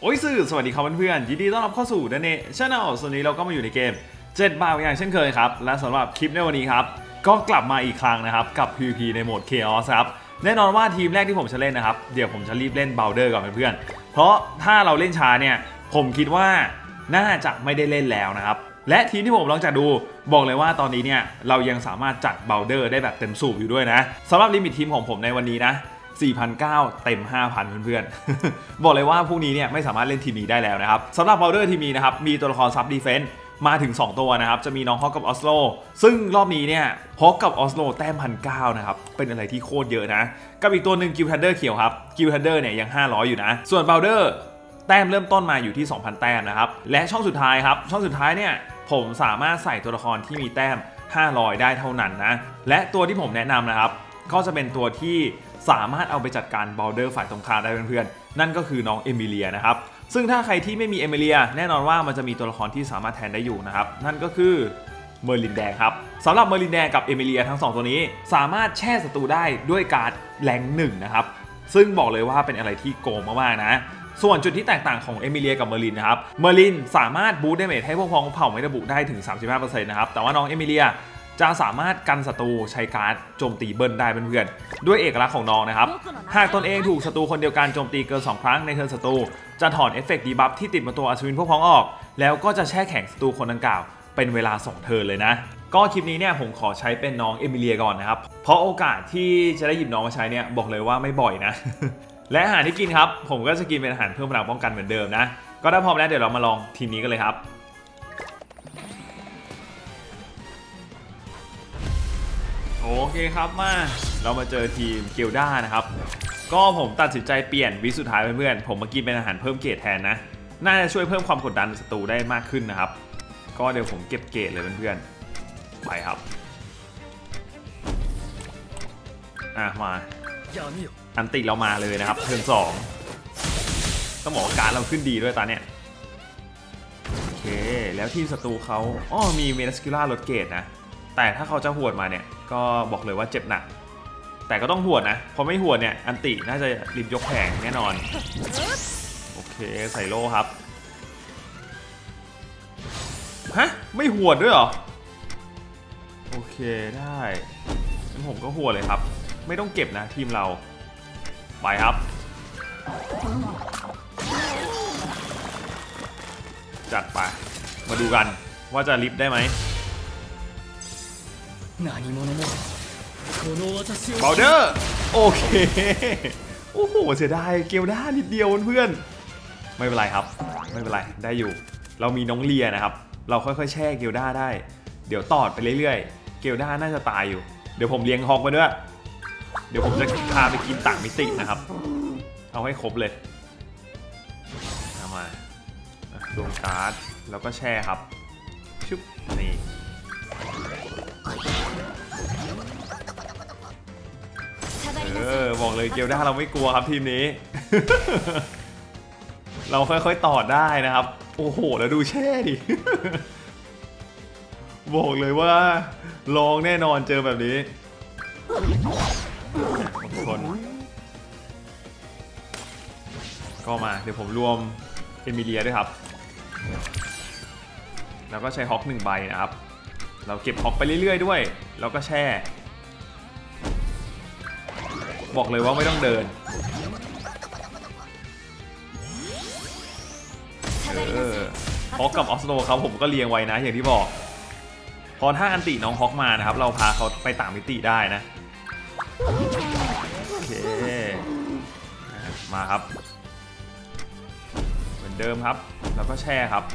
โอ้ยสวัสดีครับเพื่อนๆยินดีต้อนรับเข้าสู่ดันเน่ชาแนลส่วนนี้เราก็มาอยู่ในเกม7 บาทอย่างเช่นเคยครับและสำหรับคลิปในวันนี้ครับก็กลับมาอีกครั้งนะครับกับ PVP ในโหมด Chaos ครับแน่นอนว่าทีมแรกที่ผมจะเล่นนะครับเดี๋ยวผมจะรีบเล่นเบลเดอร์ก่อนเพื่อนๆเพราะถ้าเราเล่นช้าเนี่ยผมคิดว่าน่าจะไม่ได้เล่นแล้วนะครับและทีมที่ผมลองจัดดูบอกเลยว่าตอนนี้เนี่ยเรายังสามารถจัดเบลเดอร์ได้แบบเต็มสูบอยู่ด้วยนะสำหรับลิมิตทีมของผมในวันนี้นะ4,900 เต็ม 5,000 เพื่อนๆ บอกเลยว่าพรุ่งนี้เนี่ยไม่สามารถเล่นทีมนี้ได้แล้วนะครับสำหรับเบลเดอร์ทีมนี้นะครับมีตัวละครซับดีเฟนส์มาถึง2ตัวนะครับจะมีน้องฮอกกับออสโลซึ่งรอบนี้เนี่ยฮอกกับออสโลแต้ม 1,900 นะครับเป็นอะไรที่โคตรเยอะนะกับอีกตัวหนึ่งกิลทันเดอร์เขียวครับกิลทันเดอร์เนี่ยยัง500อยู่นะส่วนเบลเดอร์แต้มเริ่มต้นมาอยู่ที่ 2,000 แต้มนะครับและช่องสุดท้ายครับช่องสุดท้ายเนี่ยผมสามารถใส่ตัวละครที่มีแต้ม500ได้เท่านั้นนะและตัวที่ผมแนะนำนะครับก็จะเป็นตัวที่สามารถเอาไปจัดการเบลเดอร์ฝ่ายตรงข้ามได้เพื่อนๆนั่นก็คือน้องเอมิเลียนะครับซึ่งถ้าใครที่ไม่มีเอมิเลียแน่นอนว่ามันจะมีตัวละครที่สามารถแทนได้อยู่นะครับนั่นก็คือเมอร์ลินแดงครับสำหรับเมอร์ลินแดงกับเอมิเลียทั้ง2ตัวนี้สามารถแช่ศัตรูได้ด้วยการ์ดแรง1นะครับซึ่งบอกเลยว่าเป็นอะไรที่โกงมากๆนะส่วนจุดที่แตกต่างของเอมิเลียกับเมอร์ลินนะครับเมอร์ลินสามารถบูสต์ดาเมจให้พวกพ้องเผ่าไม่ระบุได้ถึง 35% นะครับแต่ว่าน้องเอมิเลียจะสามารถกันศัตรูใช้การ์ดโจมตีเบิ้ลได้เพื่อนๆด้วยเอกลักษณ์ของน้องนะครับหากตนเองถูกศัตรูคนเดียวกันโจมตีเกิน2ครั้งในเทิร์นศัตรูจะถอนเอฟเฟกต์ดีบัฟที่ติดมาตัวอัศวินพวกพ้องออกแล้วก็จะแช่แข็งศัตรูคนดังกล่าวเป็นเวลา2เทิร์นเลยนะก็คลิปนี้เนี่ยผมขอใช้เป็นน้องเอมิเลียก่อนนะครับเพราะโอกาสที่จะได้หยิบน้องมาใช้เนี่ยบอกเลยว่าไม่บ่อยนะ และอาหารที่กินครับผมก็จะกินเป็นอาหารเพิ่มพลังป้องกันเหมือนเดิมนะก็ถ้าพร้อมแล้วเดี๋ยวเรามาลองทีมนี้กันเลยครับโอเคครับมาเรามาเจอทีมเกลด้านะครับก็ผมตัดสินใจเปลี่ยนวิสุดท้ายเพื่อนๆผมมากินเป็นอาหารเพิ่มเกรดแทนนะน่าจะช่วยเพิ่มความกดดันศัตรูได้มากขึ้นนะครับก็เดี๋ยวผมเก็บเกรดเลยเพื่อนๆไปครับมาอันติเรามาเลยนะครับเทิร์น2ต้องบอกว่าการเราขึ้นดีด้วยตอนเนี้ยโอเคแล้วทีมศัตรูเขามีเมนัสคิล่าลดเกรดนะแต่ถ้าเขาจะหวดมาเนี่ยก็บอกเลยว่าเจ็บหนักแต่ก็ต้องหวดนะพอไม่หวดเนี่ยอันติน่าจะริมยกแผงแน่นอนโอเคใส่โล่ครับฮะไม่หวดด้วยเหรอโอเคได้งั้นผมก็หวดเลยครับไม่ต้องเก็บนะทีมเราไปครับจัดไปมาดูกันว่าจะลิฟต์ได้ไหมเบลเดอร์โอเคโอ้โหเสียดายเกลด้านิดเดียวเพื่อนไม่เป็นไรครับไม่เป็นไรได้อยู่เรามีน้องเลียนะครับเราค่อยๆแช่เกลด้าได้เดี๋ยวตอดไปเรื่อยๆเกลด้าน่าจะตายอยู่เดี๋ยวผมเลี้ยงฮอกมาด้วยเดี๋ยวผมจะพาไปกินต่างมิตินะครับเอาให้ครบเลยเอามาดวงการ์ดแล้วก็แช่ครับชุบนี่บอกเลยเกลด้าเราไม่กลัวครับทีมนี้ เราค่อยๆต่อได้นะครับโอ้โหแล้วดูแช่ดิ บอกเลยว่าลองแน่นอนเจอแบบนี้คนก็มาเดี๋ยวผมรวมเอมิเลียด้วยครับแล้วก็ใช้ฮอก1 ใบนะครับเราเก็บฮอกไปเรื่อยๆด้วยแล้วก็แช่บอกเลยว่าไม่ต้องเดินฮอกกับออสโลเขาผมก็เรียงไว้นะอย่างที่บอกพอถ้าอันติน้องฮอกมานะครับเราพาเขาไปต่างมิติได้นะโอเคมาครับเหมือนเดิมครับแล้วก็แช่ครับ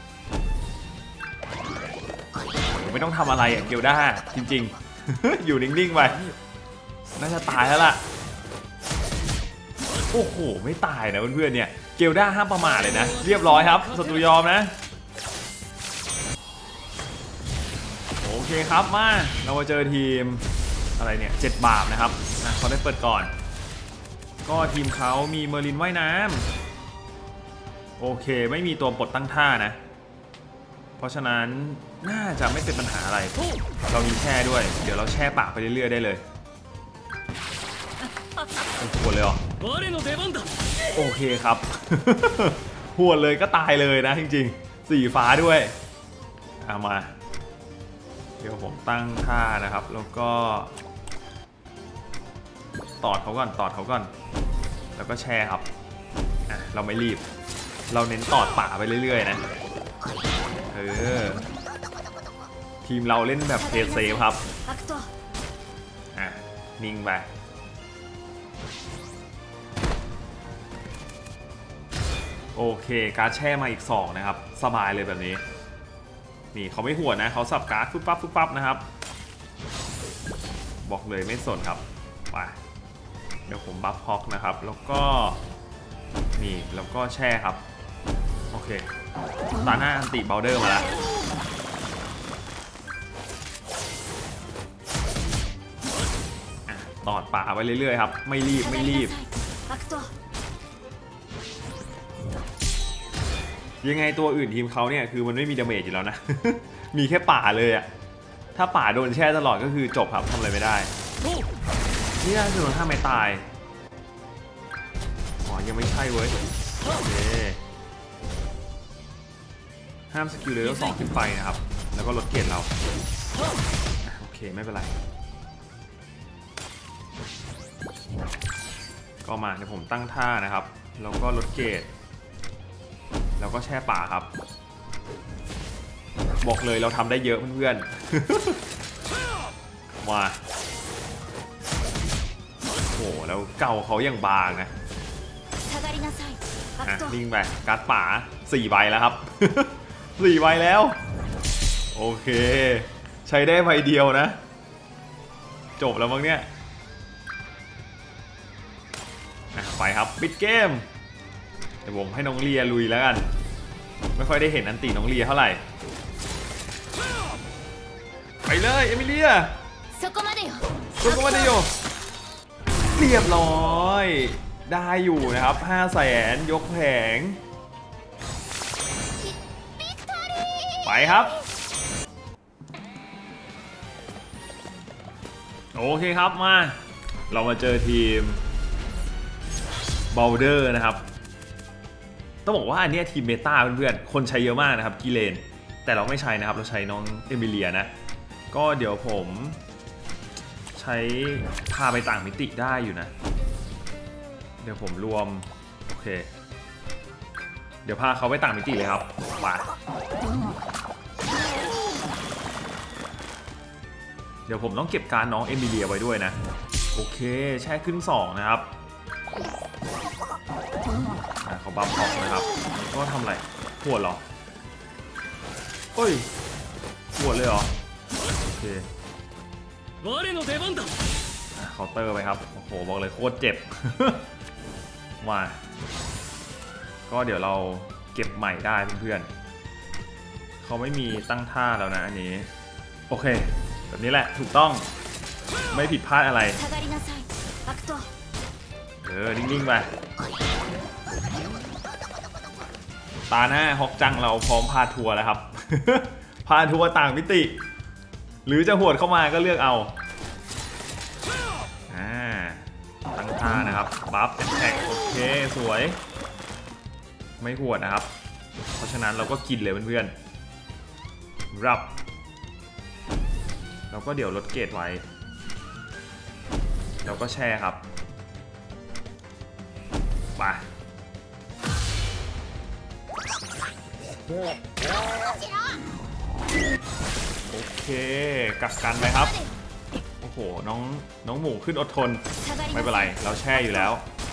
ไม่ต้องทำอะไรเกลด้าจริงๆ อยู่นิ่งๆไปน่าจะตายแล้วล่ะโอ้โหไม่ตายนะเพื่อนๆเนี่ยเกลด้าห้ามประมาทเลยนะเรียบร้อยครับศัตรูยอมนะโอเคครับมาเรามาเจอทีมอะไรเนี่ย7 บาปนะครับเขาได้เปิดก่อนก็ทีมเขามีเมอร์ลินว่ายน้ำโอเคไม่มีตัวปลดตั้งท่านะเพราะฉะนั้นน่าจะไม่เป็นปัญหาอะไรเรามีแช่ด้วยเดี๋ยวเราแช่ปากไปเรื่อยๆได้เลยหมดเลยเหรอโอเคครับหวดเลยก็ตายเลยนะจริงๆสีฟ้าด้วยเอามาเดี๋ยวผมตั้งท่านะครับแล้วก็ตอดเขาก่อนแล้วก็แช่ครับเราไม่รีบเราเน้นตอดป่าไปเรื่อยๆนะทีมเราเล่นแบบเพย์เซฟครับนิ่งไปโอเคการ์ดแช่มาอีก2นะครับสบายเลยแบบนี้นี่เขาไม่หัวนะเขาสับการ์ดฟุบปั๊บนะครับบอกเลยไม่สนครับไปเดี๋ยวผมบัฟฮอกนะครับแล้วก็นี่แล้วก็แช่ครับโอเคตาหน้าอันติเบลเดอร์มาแล้วตอดป่าไปเรื่อยๆครับไม่รีบยังไงตัวอื่นทีมเขาเนี่ยคือมันไม่มีดาเมจอยู่แล้วนะ มีแค่ป่าเลยอะถ้าป่าโดนแช่ตลอดก็คือจบครับทำอะไรไม่ได้นี่น่าจะโดนท่าไม่ตายอ๋อยังไม่ใช่เว้ยโอเคห้ามสกิลเลเวล2ขึ้นไปนะครับแล้วก็ลดเกรดเราโอเคไม่เป็นไรก็มาเดี๋ยวผมตั้งท่านะครับแล้วก็ลดเกรดแล้วก็แช่ป่าครับบอกเลยเราทำได้เยอะเพื่อนๆมาโอ้แล้วเก่าเขาอย่างบางนะนิ่งไปการ์ดป่า4 ใบแล้วครับ 4 ใบแล้วโอเคใช้ได้ใบเดียวนะจบแล้วมั้งเนี่ยไปครับปิดเกมเดี๋ยวผมให้น้องเลียลุยแล้วกันไม่ค่อยได้เห็นอันตีน้องเลียเท่าไหร่ไปเลยเอมิเลียโซโกมาเดโยเรียบร้อยได้อยู่นะครับ500,000ยกแผงไปครับโอเคครับมาเรามาเจอทีมบอลเดอร์นะครับต้องบอกว่าอันนี้ทีมเมตาเพื่อนๆคนใช้เยอะมากนะครับกิเลนแต่เราไม่ใช้นะครับเราใช้น้องเอมิเลียนะก็เดี๋ยวผมใช้พาไปต่างมิติได้อยู่นะเดี๋ยวผมรวมโอเคเดี๋ยวพาเขาไปต่างมิติเลยครับมาเดี๋ยวผมต้องเก็บการน้องเอมิเลียไว้ด้วยนะโอเคแช่ขึ้น2นะครับเขาบัฟออกนะครับก็ทำอะไรหัวเหรอเฮ้ยหัวเลยเหรอโอเคเคาน์เตอร์ไปครับโอ้โหบอกเลยโคตรเจ็บ มาก็เดี๋ยวเราเก็บใหม่ได้เพื่อนๆเขาไม่มีตั้งท่าแล้วนะอันนี้โอเคแบบนี้แหละถูกต้องไม่ผิดพลาดอะไรนิ่งๆไปตาหน้าฮอกจังเราพร้อมพาทัวร์แล้วครับ พาทัวร์ต่างมิติหรือจะหวดเข้ามาก็เลือกเอาตั้งท่านะครับบัฟแท็กโอเคสวยไม่หวดนะครับเพราะฉะนั้นเราก็กินเลยเพื่อนๆรับเราก็เดี๋ยวลดเกรดไว้เราก็แช่ครับมาโอเคกักกันไปครับโอ้โหน้องหมูขึ้นอดทนไม่เป็นไรเราแช่อยู่แล้ว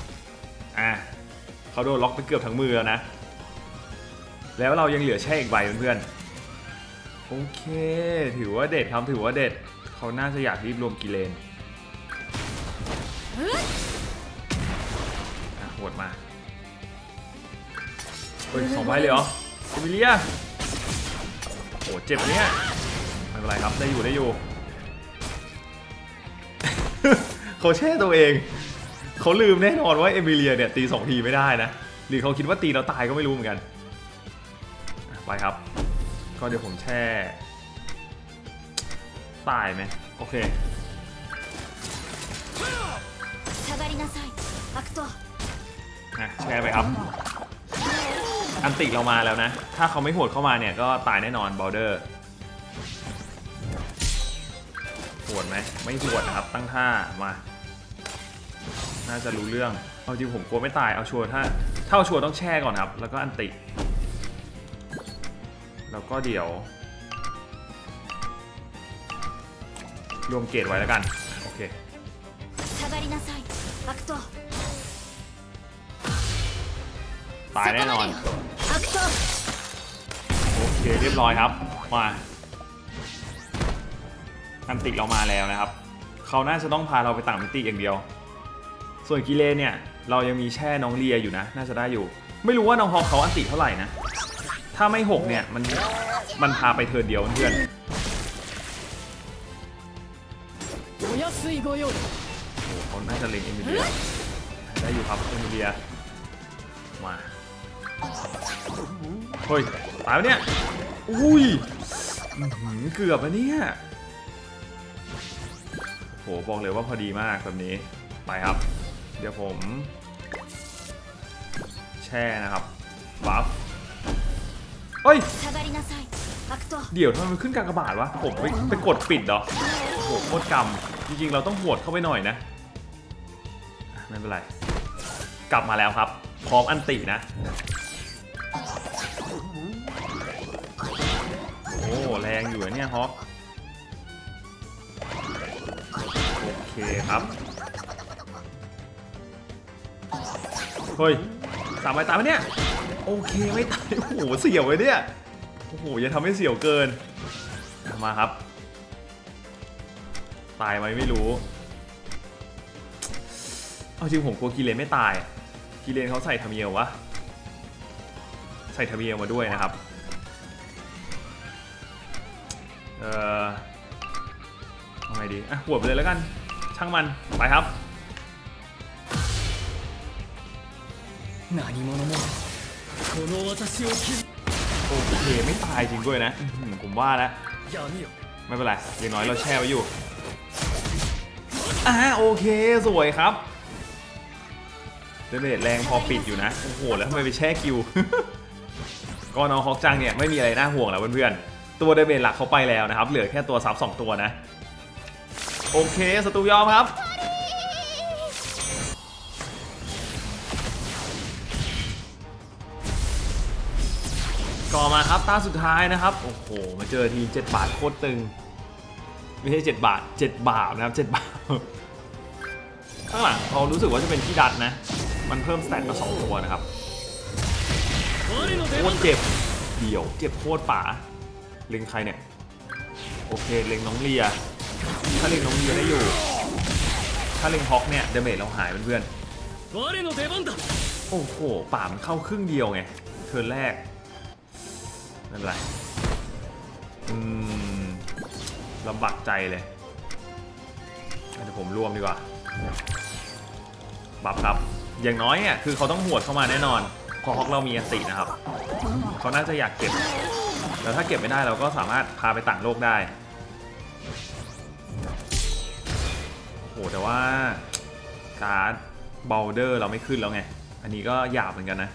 เขาโดนล็อกไปเกือบทั้งมือแล้วนะแล้วเรายังเหลือแช่อีกใบเพื่อนๆโอเคถือว่าเด็ดครับถือว่าเด็ดเขาน่าจะอยากรีบรวมกิเลนหวดมาเฮ้ย2 ใบเลยเหรอเอมิเลียโอ้เจ็บเนี่ยไม่เป็นไรครับได้อยู่ เขาแช่ตัวเองเขาลืมแน่นอนว่าเอมิเลียเนี่ยตี2 ทีไม่ได้นะหรือเขาคิดว่าตีเราตายก็ไม่รู้เหมือนกันไปครับก็เดี๋ยวผมแช่ตายไหมโอเคแช่ไปครับอันติเรามาแล้วนะถ้าเขาไม่โหดเข้ามาเนี่ยก็ตายแน่นอนบอลเดอร์โหดไหมไม่โหดนะครับตั้งท่ามาน่าจะรู้เรื่องเอาจริงผมกลัวไม่ตายเอาชัวร์ถ้าเอาชัวร์ต้องแช่ก่อนครับแล้วก็อันติแล้วก็เดี๋ยวรวมเกรดไว้แล้วกันโอเคตายแน่นอนโอเคเรียบร้อยครับมาอันติเรามาแล้วนะครับเขาน่าจะต้องพาเราไปต่างมิติอย่างเดียวส่วนกิเลนเนี่ยเรายังมีแช่น้องเลียอยู่นะน่าจะได้อยู่ไม่รู้ว่าน้องฮอกเขาอันติเท่าไหร่นะถ้าไม่6เนี่ยมันพาไปเทิร์นเดียวเพื่อนโอ้เขาน่าจะเล็งเอมิเลียได้อยู่ครับเอมิเลียมาเฮ้ยตายแล้วเนี่ยอุ้ยเกือบแล้วเนี่ยโหบอกเลยว่าพอดีมากแบบนี้ไปครับเดี๋ยวผมแช่นะครับบัฟเฮ้ยเดี๋ยวทำไมมันขึ้นกากบาทวะผมไปกดปิดเหรอโอ้โหโคตรกรรมจริงๆเราต้องหวดเข้าไปหน่อยนะไม่เป็นไรกลับมาแล้วครับพร้อมอันตินะโอ้แรงอยู่เนี่ยฮอกโอเคครับเฮ้ยตามไปตามไปเนี่ยโอเคไม่ตายโอ้โหเสี่ยวเลยเนี่ยโอ้โหอย่าทำให้เสี่ยวเกินมาครับตายไหมไม่รู้เอาจริงผมกลัวกิเลนไม่ตายกิเลนเขาใส่ทามิเอลวะใส่ทามิเอลมาด้วยนะครับทำไงดีหัวไปเลยแล้วกันช่างมันไปครับโอเคไม่ตายจริงด้วยนะผมว่าแล้วไม่เป็นไรอย่างน้อยเราแช่ไว้อยู่โอเคสวยครับเดเมจแรงพอปิดอยู่นะโอ้โหแล้วทำไมไปแช่คิวก็น้องฮอกจังเนี่ยไม่มีอะไรน่าห่วงแล้วเพื่อนๆตัวเดเมจหลักเขาไปแล้วนะครับเหลือแค่ตัวซับ2ตัวนะโอเคศัตรูยอมครับก่อมาครับตาสุดท้ายนะครับโอ้โหมาเจอที7 บาทโคตรตึงไม่ใช่7 บาท7 บาทนะครับ7 บาทข้างหลังเขารู้สึกว่าจะเป็นที่ดัดนะมันเพิ่มสแตทมา2ตัวนะครับโคตรเจ็บเดี่ยวเจ็บโคตรป่าเล็งใครเนี่ยโอเคเล็งน้องเลียถ้าเล็งน้องเลียได้อยู่ถ้าเล็งฮอกเนี่ยเดเมจเราหายเพื่อนโอ้โหป่ามันเข้าครึ่งเดียวไงเทิร์นแรกไม่เป็นไรลำบากใจเลยเดี๋ยวผมรวมดีกว่าบัฟครับอย่างน้อยเนี่ยคือเขาต้องหวดเข้ามาแน่นอนพอฮอกเรามีอันตินะครับเขาน่าจะอยากเก็บแล้วถ้าเก็บไม่ได้เราก็สามารถพาไปต่างโลกได้โหแต่ว่าการ์ดบอลเดอร์เราไม่ขึ้นแล้วไงอันนี้ก็หยาบเหมือนกันนะ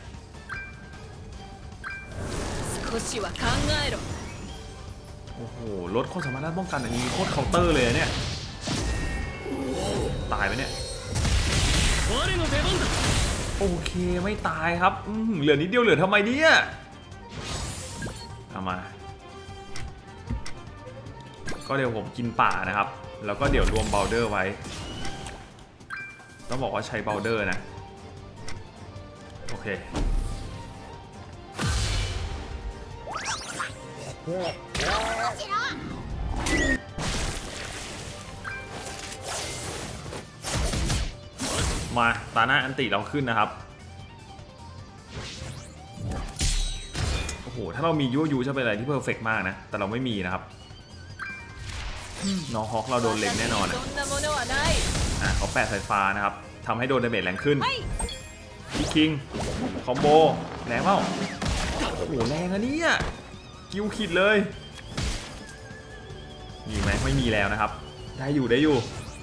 โอ้โหลดความสามารถด้านป้องกันอันนี้โคตรเคาน์เตอร์เลยเนี่ยตายไหมเนี่ยโอเคไม่ตายครับเหลือนิดเดียวเหลือทำไมเนี่ยเอามาก็เดี๋ยวผมกินป่านะครับแล้วก็เดี๋ยวรวมบอลเดอร์ไว้ต้องบอกว่าใช้บอลเดอร์นะโอเคมาตาหน้าอันติเราขึ้นนะครับโอ้โหถ้าเรามียั่วยุจะเป็นอะไรที่เพอร์เฟกต์มากนะแต่เราไม่มีนะครับน้องฮอกเราโดนเล็งแน่นอนเขาแปะสายฟ้านะครับทำให้โดนดาเมจแรงขึ้นพี่คิงคอมโบแรงเปล่าโอ้โหแรงอะเนี่ยกิ้วขิดเลยมีไหมไม่มีแล้วนะครับได้อยู่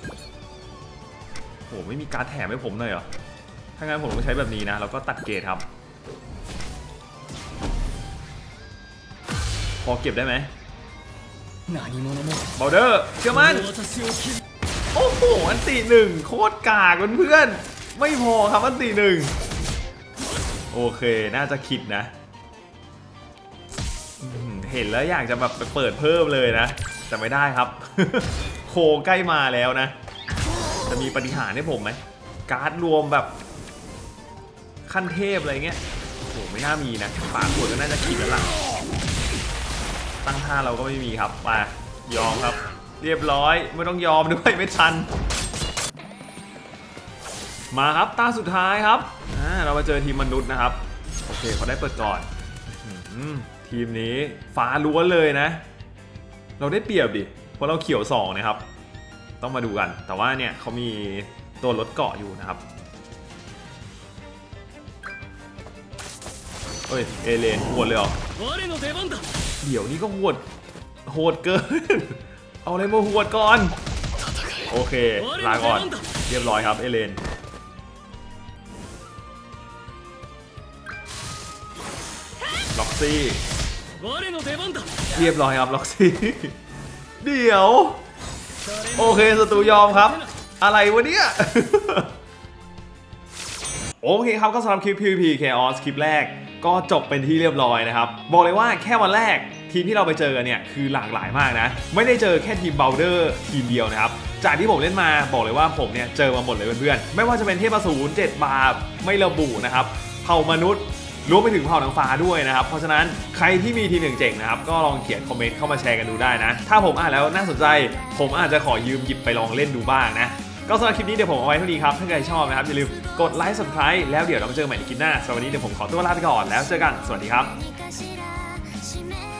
โอ้ไม่มีการ์ดแถมให้ผมเลยเหรอถ้างั้นผมก็ใช้แบบนี้นะแล้วก็ตัดเกรดครับพอเก็บได้ไหมบอลเดอร์เชื่อมันโอ้โหอันตีหนึ่งโคตรกากเพื่อนๆไม่พอครับอันตีหนึ่งโอเคน่าจะคิดนะเห็นแล้วอยากจะแบบไปเปิดเพิ่มเลยนะแต่ไม่ได้ครับ โคใกล้มาแล้วนะจะมีปฏิหารย์ให้ผมไหมการ์ดรวมแบบขั้นเทพอะไรเงี้ยโอ้โหไม่น่ามีนะป่าขวดก็น่าจะขีดแล้วล่ะตั้งท่าเราก็ไม่มีครับมายอมครับเรียบร้อยไม่ต้องยอมด้วยไม่ทันมาครับตาสุดท้ายครับเรามาเจอทีมมนุษย์นะครับโอเคเขาได้เปิดก่อนทีมนี้ฟ้าล้วนเลยนะเราได้เปรียบดิเพราะเราเขียว2นะครับต้องมาดูกันแต่ว่าเนี่ยเขามีตัวรถเกาะอยู่นะครับเฮ้ยเอเลนโหดเลยเหรอเดี๋ยวนี้ก็โหดเกินเอาอะไรมาโหดก่อนโอเคลาก่อนเรียบร้อยครับเอเลนล็อกซี่เรียบร้อยครับล็อกซี่เดี๋ยวโอเคศัตรูยอมครับอะไรวะเนี่ยโอเคครับก็สำหรับคลิป PVP Chaos คลิปแรกก็จบเป็นที่เรียบร้อยนะครับบอกเลยว่าแค่วันแรกทีมที่เราไปเจอกันเนี่ยคือหลากหลายมากนะไม่ได้เจอแค่ทีมเบลเดอร์ทีมเดียวนะครับจากที่ผมเล่นมาบอกเลยว่าผมเนี่ยเจอมาหมดเลยเพื่อนๆไม่ว่าจะเป็นเทพอสูร7 บาทไม่ระบุนะครับเผ่ามนุษย์รวมไปถึงเผ่านางฟ้าด้วยนะครับเพราะฉะนั้นใครที่มีทีมเจ๋งๆนะครับก็ลองเขียนคอมเมนต์เข้ามาแชร์กันดูได้นะถ้าผมอ่านแล้วน่าสนใจผมอาจจะขอยืมหยิบไปลองเล่นดูบ้างนะก็สำหรับคลิปนี้เดี๋ยวผมเอาไว้เท่านี้ครับถ้าใครชอบนะครับอย่าลืมกดไลค์ Subscribe แล้วเดี๋ยวเรามาเจอกันใหม่ในคลิปหน้าสำหรับวันนี้เดี๋ยวผมขอตัวลาไปก่อนแล้วเจอกันสวัสดีครับ